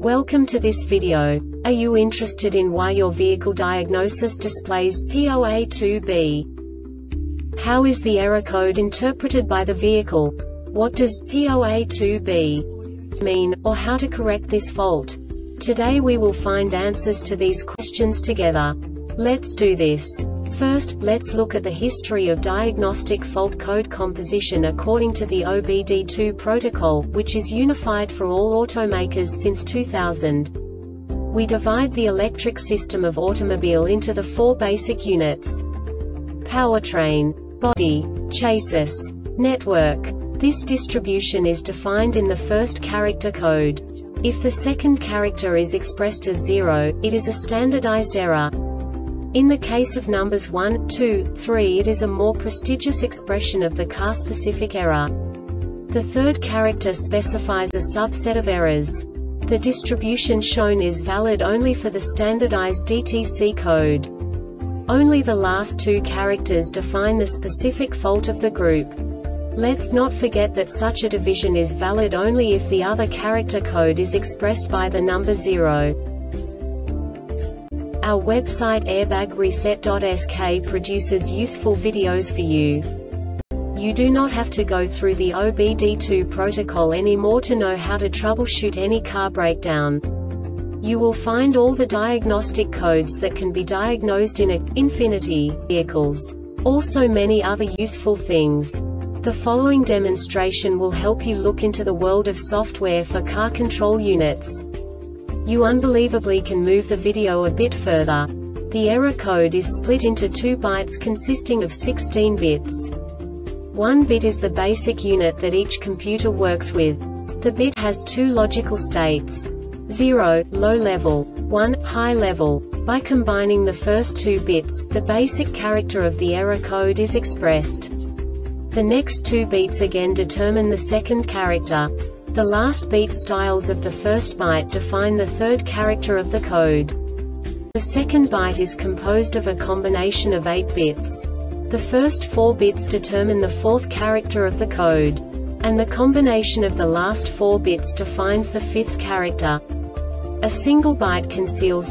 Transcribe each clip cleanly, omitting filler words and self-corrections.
Welcome to this video. Are you interested in why your vehicle diagnosis displays P0A2B? How is the error code interpreted by the vehicle? What does P0A2B mean, or how to correct this fault? Today we will find answers to these questions together. Let's do this. First, let's look at the history of diagnostic fault code composition according to the OBD2 protocol, which is unified for all automakers since 2000. We divide the electric system of automobile into the four basic units: powertrain, body, chassis, network. This distribution is defined in the first character code. If the second character is expressed as 0, it is a standardized error. In the case of numbers 1, 2, 3, it is a more prestigious expression of the car-specific error. The third character specifies a subset of errors. The distribution shown is valid only for the standardized DTC code. Only the last two characters define the specific fault of the group. Let's not forget that such a division is valid only if the other character code is expressed by the number 0. Our website airbagreset.sk produces useful videos for you. You do not have to go through the OBD2 protocol anymore to know how to troubleshoot any car breakdown. You will find all the diagnostic codes that can be diagnosed in Infiniti vehicles. Also many other useful things. The following demonstration will help you look into the world of software for car control units. You unbelievably can move the video a bit further. The error code is split into 2 bytes consisting of 16 bits. 1 bit is the basic unit that each computer works with. The bit has 2 logical states: 0, low level, 1, high level. By combining the first 2 bits, the basic character of the error code is expressed. The next 2 beats again determine the second character. The last beat styles of the first byte define the third character of the code. The second byte is composed of a combination of 8 bits. The first 4 bits determine the fourth character of the code. And the combination of the last 4 bits defines the fifth character. A single byte conceals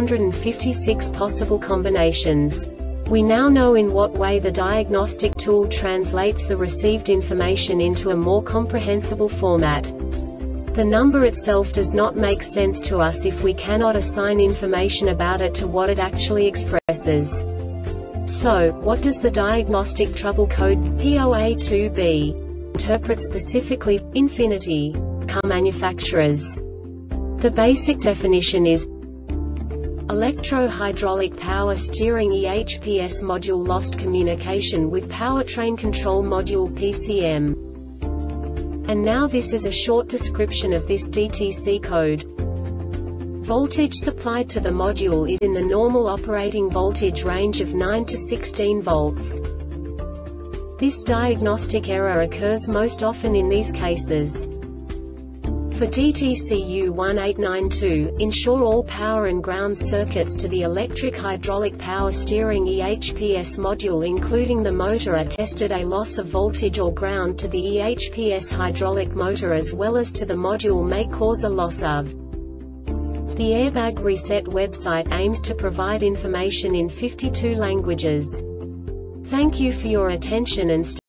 256 possible combinations. We now know in what way the diagnostic tool translates the received information into a more comprehensible format. The number itself does not make sense to us if we cannot assign information about it to what it actually expresses. So, what does the diagnostic trouble code P0A2B interpret specifically for Infiniti car manufacturers? The basic definition is electro-hydraulic power steering EHPS module lost communication with powertrain control module PCM. And now this is a short description of this DTC code. Voltage supplied to the module is in the normal operating voltage range of 9 to 16 volts. This diagnostic error occurs most often in these cases. For DTC U1892, ensure all power and ground circuits to the electric hydraulic power steering EHPS module including the motor are tested. A loss of voltage or ground to the EHPS hydraulic motor as well as to the module may cause a loss of. The Airbag Reset website aims to provide information in 52 languages. Thank you for your attention and